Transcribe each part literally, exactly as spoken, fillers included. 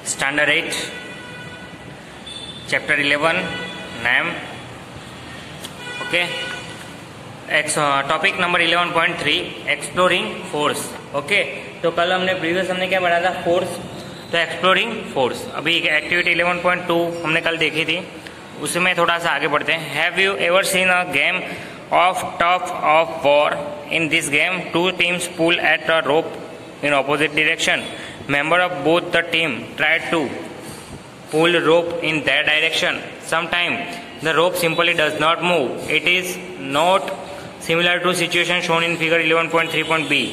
Standard eight, Chapter eleven, Name. Okay. Ex, uh, topic number eleven point three, Exploring Force. Okay. तो कल हमने previous हमने क्या पढ़ा था, फोर्स. तो एक्सप्लोरिंग फोर्स. अभी एक्टिविटी इलेवन पॉइंट टू हमने कल देखी थी, उसमें थोड़ा सा आगे बढ़ते हैं. Have you ever seen a game of tug of war? In this game two teams pull at a rope in opposite direction. Member of both the team try to pull rope in that direction. Sometimes the rope simply does not move. It is not similar to situation shown in figure eleven point three point B.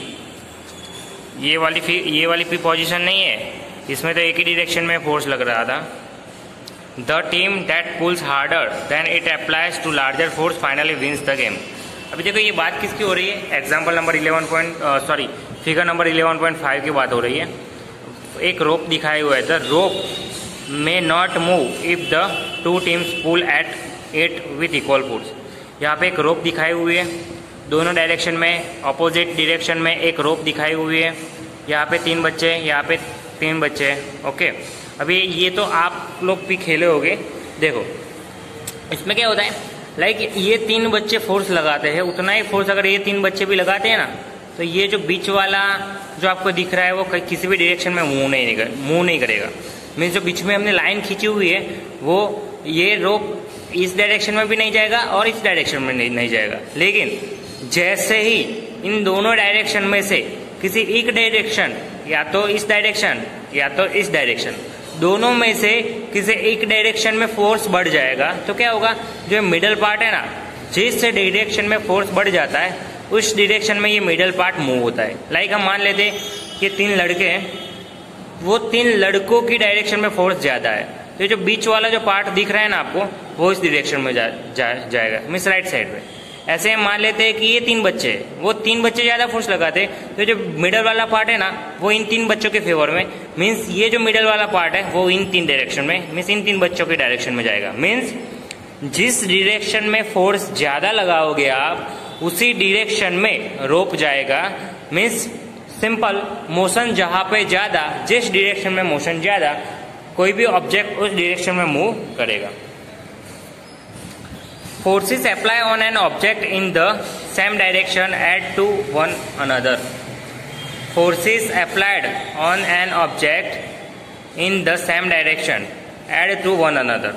ये वाली ये वाली भी position नहीं है, इसमें तो एक ही डायरेक्शन में फोर्स लग रहा था. The team that pulls harder than it applies to larger force finally wins the game. अभी देखो ये बात किसकी हो रही है, example number eleven point sorry figure number eleven point five की बात हो रही है. एक रोप दिखाई हुआ है. The rope may not move if the two teams pull at it with equal force. यहाँ पे एक रोप दिखाई हुई है, दोनों डायरेक्शन में अपोजिट डायरेक्शन में एक रोप दिखाई हुई है. यहाँ पे तीन बच्चे, यहाँ पे तीन बच्चे. ओके, अभी ये तो आप लोग भी खेले होगे. देखो इसमें क्या होता है, लाइक like ये तीन बच्चे फोर्स लगाते हैं, उतना ही फोर्स अगर ये तीन बच्चे भी लगाते हैं ना, तो ये जो बीच वाला जो आपको दिख रहा है वो किसी भी डायरेक्शन में मूव नहीं मूव नहीं करेगा. मीन्स जो बीच में हमने लाइन खींची हुई है वो ये रोप इस डायरेक्शन में भी नहीं जाएगा और इस डायरेक्शन में नहीं, नहीं जाएगा. लेकिन जैसे ही इन दोनों डायरेक्शन में से किसी एक डायरेक्शन, या तो इस डायरेक्शन या तो इस डायरेक्शन, दोनों में से किसी एक डायरेक्शन में फोर्स बढ़ जाएगा, तो क्या होगा, जो मिडल पार्ट है ना, जिस डायरेक्शन में फोर्स बढ़ जाता है उस डायरेक्शन में ये मिडल पार्ट मूव होता है. लाइक हम मान लेते हैं कि तीन लड़के हैं, वो तीन लड़कों की डायरेक्शन में फोर्स ज्यादा है, तो जो बीच वाला जो पार्ट दिख रहा है ना आपको, वो इस डायरेक्शन में जा, जा, जाएगा, मीन्स राइट साइड पे. ऐसे हम मान लेते हैं कि ये तीन बच्चे हैं, वो तीन बच्चे ज्यादा फोर्स लगाते हैं, तो जो मिडल वाला पार्ट है ना वो इन तीन बच्चों के फेवर में, मीन्स ये जो मिडल वाला पार्ट है वो इन तीन डायरेक्शन में, मीन्स इन तीन बच्चों के डायरेक्शन में जाएगा. मीन्स जिस डायरेक्शन में फोर्स ज्यादा लगाओगे आप उसी डायरेक्शन में रोप जाएगा. मीन्स सिंपल मोशन जहां पे ज्यादा, जिस डायरेक्शन में मोशन ज्यादा, कोई भी ऑब्जेक्ट उस डायरेक्शन में मूव करेगा. Forces apply on an object in the same direction add to one another. Forces applied on an object in the same direction add to one another.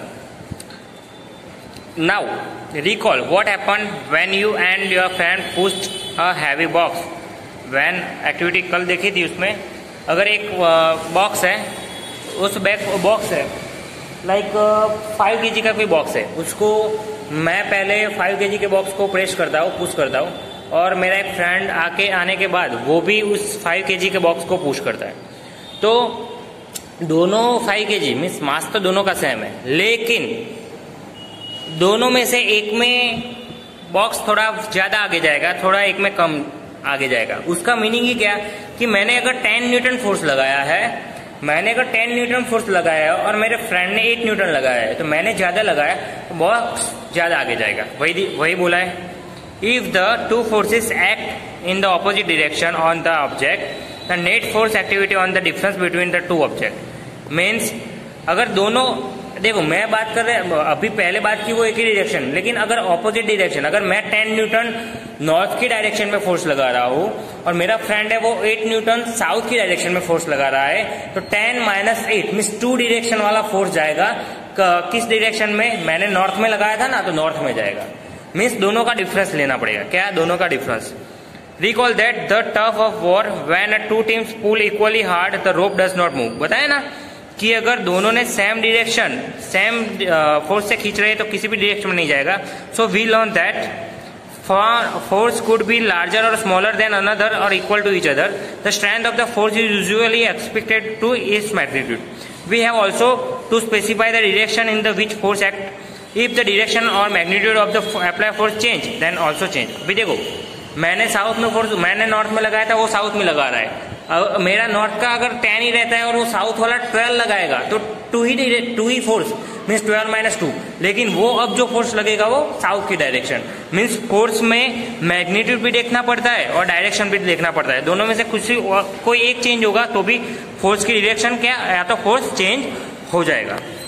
Now recall what happened when you and your friend pushed a heavy box. When activity कल देखी थी, उसमें अगर एक box है, उस back box है like five K G का कोई बॉक्स है, उसको मैं पहले फाइव के जी के बॉक्स को प्रेस करता हूँ, पुश करता हूँ, और मेरा एक फ्रेंड आके आने के बाद वो भी उस फाइव के जी के बॉक्स को पुश करता है. तो दोनों फाइव के जी मीन्स मास तो दोनों का सेम है, लेकिन दोनों में से एक में बॉक्स थोड़ा ज्यादा आगे जाएगा, थोड़ा एक में कम आगे जाएगा. उसका मीनिंग ही क्या कि मैंने अगर टेन न्यूटन फोर्स लगाया है मैंने अगर टेन न्यूटन फोर्स लगाया है और मेरे फ्रेंड ने एट न्यूटन लगाया है, तो मैंने ज्यादा लगाया तो बॉक्स ज्यादा आगे जाएगा. वही वही बोला है. If the two forces act in the opposite direction on the object, the net force activity on the difference between the two object. Means अगर दोनों, देखो मैं बात कर रहे अभी पहले बात की वो एक ही डायरेक्शन, लेकिन अगर ऑपोजिट डायरेक्शन, अगर मैं टेन न्यूटन नॉर्थ की डायरेक्शन में फोर्स लगा रहा हूँ और मेरा फ्रेंड है वो एट न्यूटन साउथ की डायरेक्शन में फोर्स लगा रहा है, तो ten minus eight means two direction वाला फोर्स जाएगा. किस डायरेक्शन में, मैंने नॉर्थ में लगाया था ना, तो नॉर्थ में जाएगा. मीन्स दोनों का डिफरेंस लेना पड़ेगा. क्या, दोनों का difference. Recall that the tug of war when two teams pull equally hard the rope does not move. बताया ना कि अगर दोनों ने सेम डायरेक्शन सेम फोर्स से खींच रहे हैं तो किसी भी डायरेक्शन में नहीं जाएगा. So we learn that force could be larger or smaller than another or equal to each other. The strength of the force is usually expected to its magnitude. We have also to specify the direction in the which force act. If the direction or magnitude of the applied force change, then also change. अभी देखो मैंने south में force, मैंने north में लगाया था, वो south में लगा रहा है. मेरा नॉर्थ का अगर टेन ही रहता है और वो साउथ वाला ट्वेल्व लगाएगा, तो टू ही टू ही force means twelve minus two, लेकिन वो अब जो फोर्स लगेगा वो साउथ की डायरेक्शन, मीन्स फोर्स में मैग्नीट्यूड भी देखना पड़ता है और डायरेक्शन भी देखना पड़ता है, दोनों में से कुछ कोई एक चेंज होगा तो भी फोर्स की डायरेक्शन क्या या तो फोर्स चेंज हो जाएगा।